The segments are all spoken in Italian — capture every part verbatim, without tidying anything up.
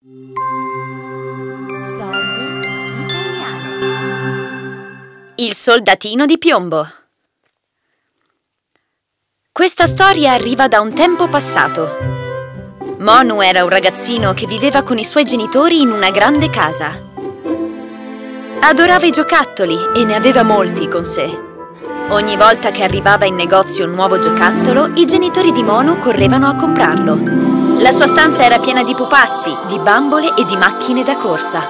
Storie italiane. Il soldatino di piombo. Questa storia arriva da un tempo passato. Monu era un ragazzino che viveva con i suoi genitori in una grande casa. Adorava i giocattoli e ne aveva molti con sé. Ogni volta che arrivava in negozio un nuovo giocattolo, i genitori di Monu correvano a comprarlo. La sua stanza era piena di pupazzi, di bambole e di macchine da corsa.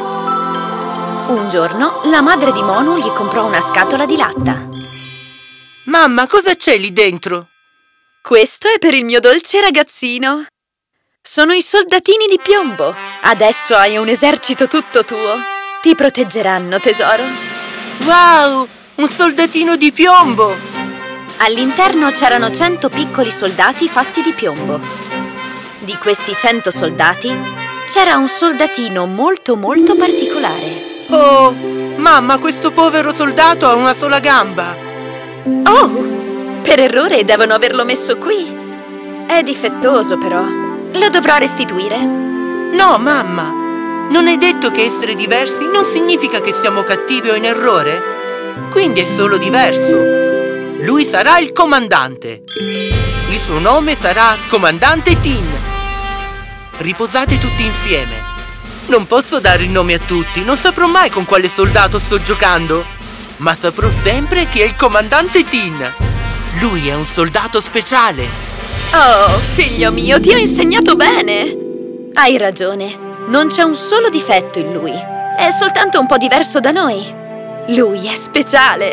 Un giorno, la madre di Monu gli comprò una scatola di latta. Mamma, cosa c'è lì dentro? Questo è per il mio dolce ragazzino. Sono i soldatini di piombo. Adesso hai un esercito tutto tuo. Ti proteggeranno, tesoro. Wow! Un soldatino di piombo! All'interno c'erano cento piccoli soldati fatti di piombo. Di questi cento soldati c'era un soldatino molto molto particolare. Oh! Mamma, questo povero soldato ha una sola gamba! Oh! Per errore devono averlo messo qui. È difettoso però. Lo dovrò restituire. No, mamma! Non è detto che essere diversi non significa che siamo cattivi o in errore? Quindi è solo diverso. Lui sarà il comandante. Il suo nome sarà Comandante Tin. Riposate tutti insieme. Non posso dare il nome a tutti, non saprò mai con quale soldato sto giocando. Ma saprò sempre che è il Comandante Tin. Lui è un soldato speciale. Oh, figlio mio, ti ho insegnato bene. Hai ragione. Non c'è un solo difetto in lui. È soltanto un po' diverso da noi. Lui è speciale.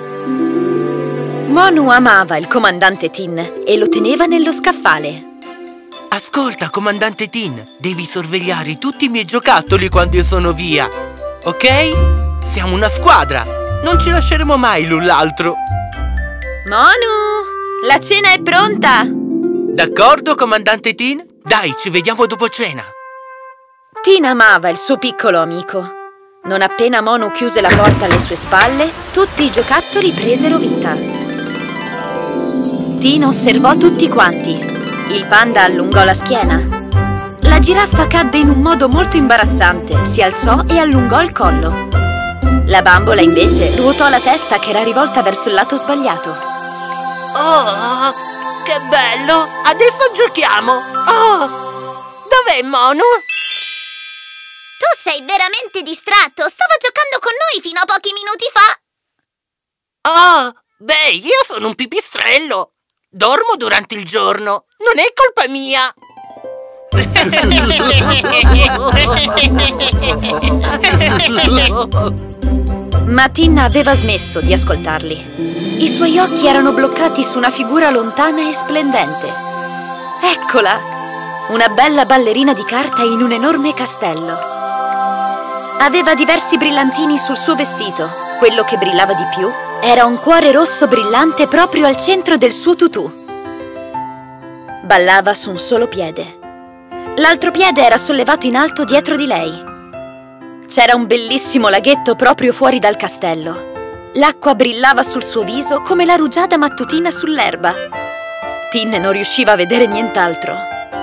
Monu amava il comandante Tin e lo teneva nello scaffale. Ascolta, comandante Tin, devi sorvegliare tutti i miei giocattoli quando io sono via. Ok? Siamo una squadra. Non ci lasceremo mai l'un l'altro. Monu, la cena è pronta. D'accordo, comandante Tin? Dai, ci vediamo dopo cena. Tin amava il suo piccolo amico. Non appena Monu chiuse la porta alle sue spalle, tutti i giocattoli presero vita. Tin osservò tutti quanti. Il panda allungò la schiena. La giraffa cadde in un modo molto imbarazzante, si alzò e allungò il collo. La bambola invece ruotò la testa che era rivolta verso il lato sbagliato. Oh, che bello! Adesso giochiamo! Oh, dov'è Monu? Tu sei veramente distratto! Stava giocando con noi fino a pochi minuti fa! Oh, beh, io sono un pipistrello! Dormo durante il giorno! Non è colpa mia! Ma Tin aveva smesso di ascoltarli. I suoi occhi erano bloccati su una figura lontana e splendente. Eccola! Una bella ballerina di carta in un enorme castello. Aveva diversi brillantini sul suo vestito. Quello che brillava di più era un cuore rosso brillante proprio al centro del suo tutù. Ballava su un solo piede. L'altro piede era sollevato in alto dietro di lei. C'era un bellissimo laghetto proprio fuori dal castello. L'acqua brillava sul suo viso come la rugiada mattutina sull'erba. Tin non riusciva a vedere nient'altro.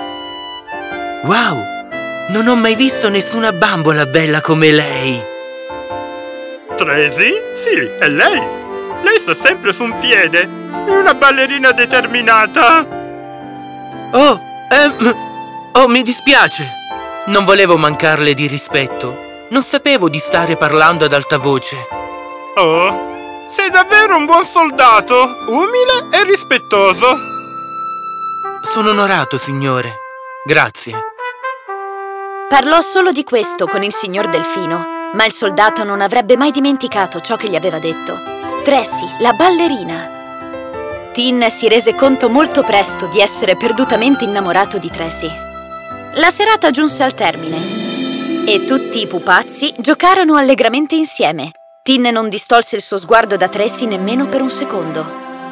Wow! Non ho mai visto nessuna bambola bella come lei! Tracy? Sì, è lei! Lei sta sempre su un piede! È una ballerina determinata! Oh, ehm, oh, mi dispiace! Non volevo mancarle di rispetto. Non sapevo di stare parlando ad alta voce. Oh, sei davvero un buon soldato! Umile e rispettoso! Sono onorato, signore. Grazie. Parlò solo di questo con il signor Delfino, ma il soldato non avrebbe mai dimenticato ciò che gli aveva detto. Tracy, la ballerina. Tin si rese conto molto presto di essere perdutamente innamorato di Tracy. La serata giunse al termine e tutti i pupazzi giocarono allegramente insieme. Tin non distolse il suo sguardo da Tracy nemmeno per un secondo.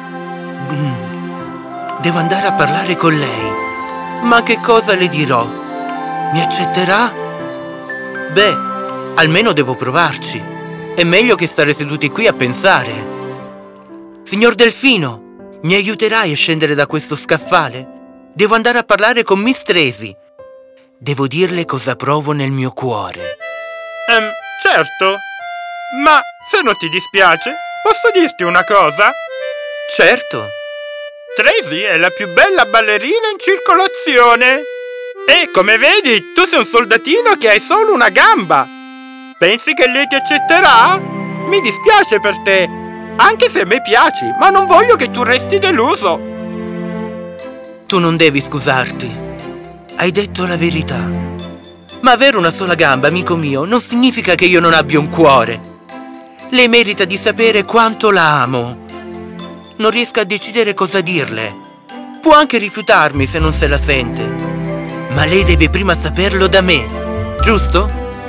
Mm. Devo andare a parlare con lei. Ma che cosa le dirò? Mi accetterà? Beh, almeno devo provarci. È meglio che stare seduti qui a pensare. Signor Delfino, mi aiuterai a scendere da questo scaffale? Devo andare a parlare con Miss Tracy. Devo dirle cosa provo nel mio cuore. Ehm, certo. Ma se non ti dispiace, posso dirti una cosa? Certo. Tracy è la più bella ballerina in circolazione. E come vedi, tu sei un soldatino che hai solo una gamba. Pensi che lei ti accetterà? Mi dispiace per te, anche se a me piaci, ma non voglio che tu resti deluso. Tu non devi scusarti. Hai detto la verità. Ma avere una sola gamba, amico mio, non significa che io non abbia un cuore. Lei merita di sapere quanto la amo. Non riesco a decidere cosa dirle. Può anche rifiutarmi se non se la sente. Ma lei deve prima saperlo da me, giusto?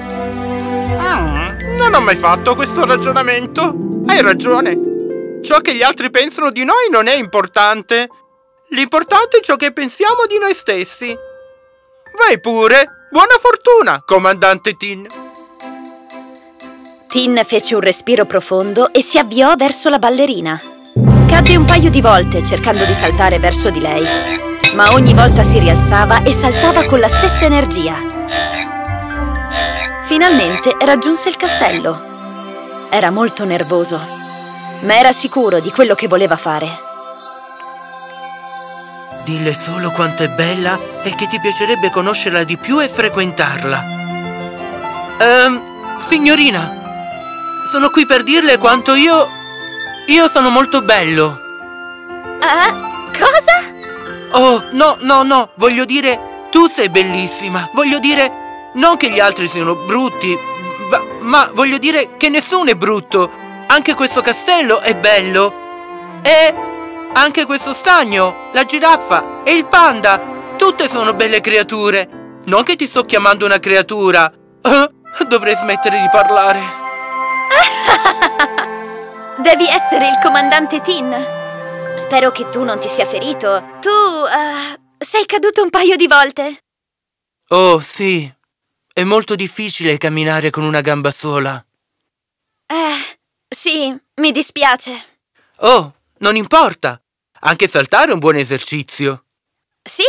Mm, non ho mai fatto questo ragionamento. Hai ragione. Ciò che gli altri pensano di noi non è importante. L'importante è ciò che pensiamo di noi stessi. Vai pure. Buona fortuna, comandante Tin. Tin fece un respiro profondo e si avviò verso la ballerina. Cadde un paio di volte cercando di saltare verso di lei, ma ogni volta si rialzava e saltava con la stessa energia. Finalmente raggiunse il castello. Era molto nervoso, ma era sicuro di quello che voleva fare. Dille solo quanto è bella e che ti piacerebbe conoscerla di più e frequentarla. Ehm, signorina, sono qui per dirle quanto io... io sono molto bello. Ah, cosa? Oh, no, no, no, voglio dire, tu sei bellissima. Voglio dire, non che gli altri siano brutti, ma, ma voglio dire che nessuno è brutto. Anche questo castello è bello. E... anche questo stagno, la giraffa e il panda, tutte sono belle creature. Non che ti sto chiamando una creatura. Uh, dovrei smettere di parlare. Devi essere il comandante Tin. Spero che tu non ti sia ferito. Tu uh, sei caduto un paio di volte. Oh, sì. È molto difficile camminare con una gamba sola. Eh, sì, mi dispiace. Oh, non importa. Anche saltare è un buon esercizio. Sì.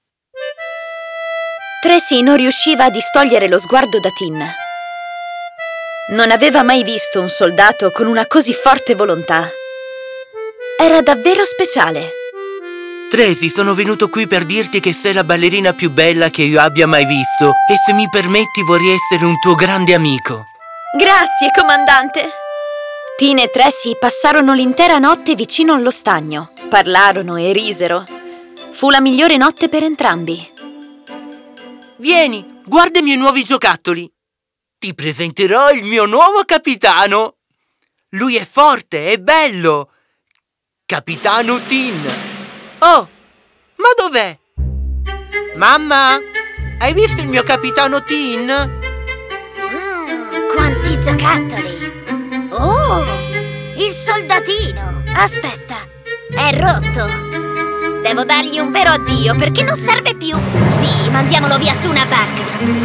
Tracy non riusciva a distogliere lo sguardo da Tin. Non aveva mai visto un soldato con una così forte volontà. Era davvero speciale. Tracy, sono venuto qui per dirti che sei la ballerina più bella che io abbia mai visto e se mi permetti vorrei essere un tuo grande amico. Grazie, comandante. Tin e Tracy passarono l'intera notte vicino allo stagno. Parlarono e risero. Fu la migliore notte per entrambi. Vieni, guarda i miei nuovi giocattoli. Ti presenterò il mio nuovo capitano. Lui è forte, è bello. Capitano Tin. Oh, ma dov'è? Mamma, hai visto il mio capitano Tin? Mmm, quanti giocattoli! Oh, il soldatino! Aspetta, è rotto! Devo dargli un vero addio perché non serve più! Sì, mandiamolo via su una barca!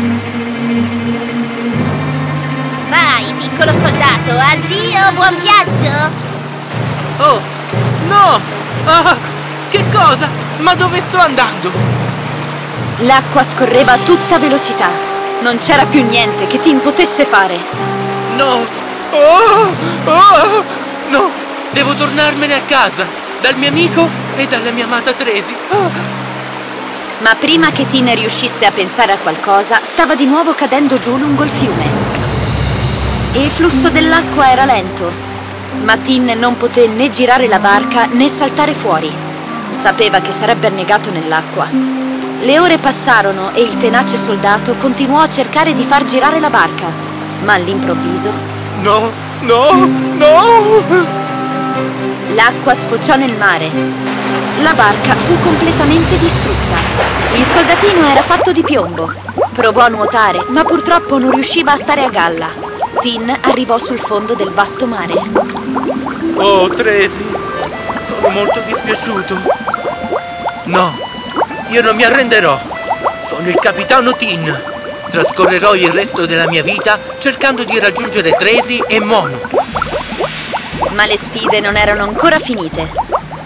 Vai, piccolo soldato, addio, buon viaggio! Oh, no! Ah, che cosa? Ma dove sto andando? L'acqua scorreva a tutta velocità. Non c'era più niente che Tin potesse fare. No! Oh, oh, no! Devo tornarmene a casa, dal mio amico e dalla mia amata Tracy. Oh. Ma prima che Tin riuscisse a pensare a qualcosa, stava di nuovo cadendo giù lungo il fiume. Il flusso dell'acqua era lento, ma Tin non poté né girare la barca né saltare fuori. Sapeva che sarebbe annegato nell'acqua. Le ore passarono e il tenace soldato continuò a cercare di far girare la barca, ma all'improvviso... No, no, no! L'acqua sfociò nel mare. La barca fu completamente distrutta. Il soldatino era fatto di piombo. Provò a nuotare, ma purtroppo non riusciva a stare a galla. Tin arrivò sul fondo del vasto mare. Oh, Tracy, sono molto dispiaciuto. No, io non mi arrenderò. Sono il capitano Tin. Trascorrerò il resto della mia vita cercando di raggiungere Tracy e Monu. Ma le sfide non erano ancora finite.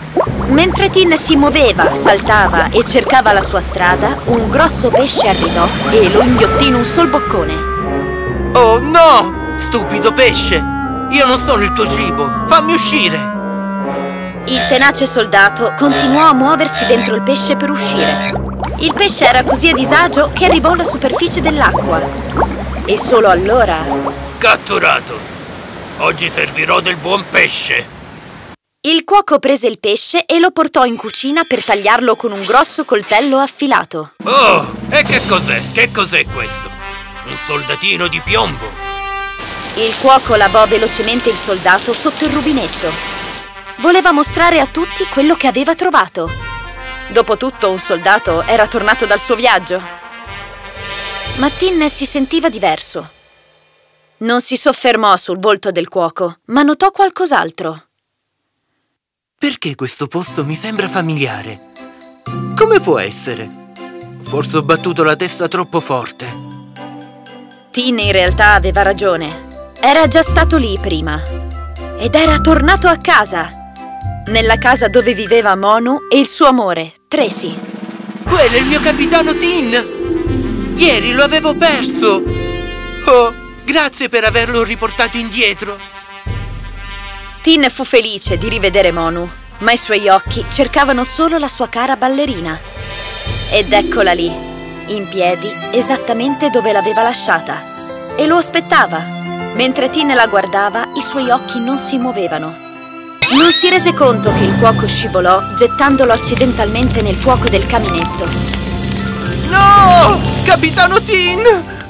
Mentre Tin si muoveva, saltava e cercava la sua strada, un grosso pesce arrivò e lo inghiottì in un sol boccone. Oh no! Stupido pesce! Io non sono il tuo cibo! Fammi uscire! Il tenace soldato continuò a muoversi dentro il pesce per uscire. Il pesce era così a disagio che arrivò alla superficie dell'acqua. E solo allora... Catturato! Oggi servirò del buon pesce! Il cuoco prese il pesce e lo portò in cucina per tagliarlo con un grosso coltello affilato. Oh, e che cos'è? Che cos'è questo? Un soldatino di piombo! Il cuoco lavò velocemente il soldato sotto il rubinetto. Voleva mostrare a tutti quello che aveva trovato. Dopotutto un soldato era tornato dal suo viaggio. Ma Tin si sentiva diverso. Non si soffermò sul volto del cuoco, ma notò qualcos'altro. Perché questo posto mi sembra familiare? Come può essere? Forse ho battuto la testa troppo forte. Tin in realtà aveva ragione. Era già stato lì prima. Ed era tornato a casa. Nella casa dove viveva Monu e il suo amore, Tracy. Quello è il mio capitano Tin! Ieri lo avevo perso! Oh, grazie per averlo riportato indietro! Tin fu felice di rivedere Monu, ma i suoi occhi cercavano solo la sua cara ballerina. Ed eccola lì, in piedi, esattamente dove l'aveva lasciata. E lo aspettava. Mentre Tin la guardava, i suoi occhi non si muovevano. Non si rese conto che il cuoco scivolò, gettandolo accidentalmente nel fuoco del caminetto. No! Capitano Tin!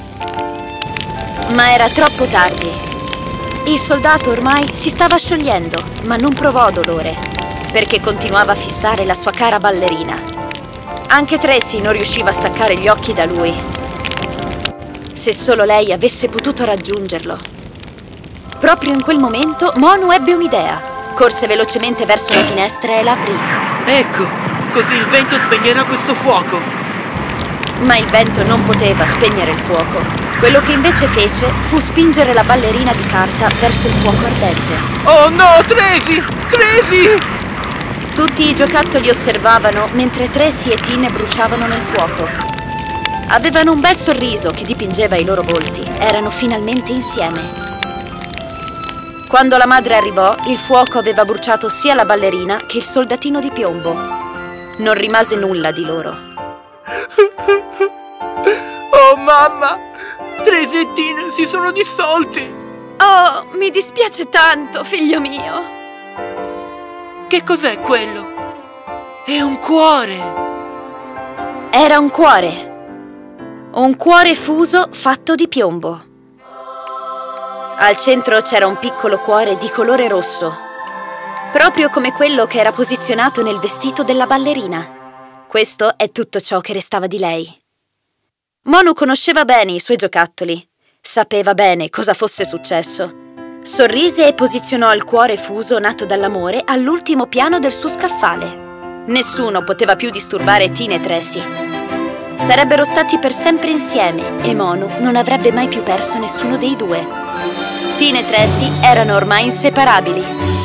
Ma era troppo tardi. Il soldato ormai si stava sciogliendo, ma non provò dolore, perché continuava a fissare la sua cara ballerina. Anche Tracy non riusciva a staccare gli occhi da lui. Se solo lei avesse potuto raggiungerlo. Proprio in quel momento Monu ebbe un'idea. Corse velocemente verso la finestra e la aprì. Ecco, così il vento spegnerà questo fuoco. Ma il vento non poteva spegnere il fuoco. Quello che invece fece fu spingere la ballerina di carta verso il fuoco ardente. Oh no, Tracy! Tracy! Tutti i giocattoli osservavano mentre Tracy e Tin bruciavano nel fuoco. Avevano un bel sorriso che dipingeva i loro volti. Erano finalmente insieme. Quando la madre arrivò, il fuoco aveva bruciato sia la ballerina che il soldatino di piombo. Non rimase nulla di loro. Oh mamma! Tracy e Tin si sono dissolti! Oh, mi dispiace tanto, figlio mio! Che cos'è quello? È un cuore! Era un cuore. Un cuore fuso fatto di piombo. Al centro c'era un piccolo cuore di colore rosso, proprio come quello che era posizionato nel vestito della ballerina. Questo è tutto ciò che restava di lei. Monu conosceva bene i suoi giocattoli. Sapeva bene cosa fosse successo. Sorrise e posizionò il cuore fuso nato dall'amore all'ultimo piano del suo scaffale. Nessuno poteva più disturbare Tin e Tracy. Sarebbero stati per sempre insieme e Monu non avrebbe mai più perso nessuno dei due. Tin e Tracy erano ormai inseparabili.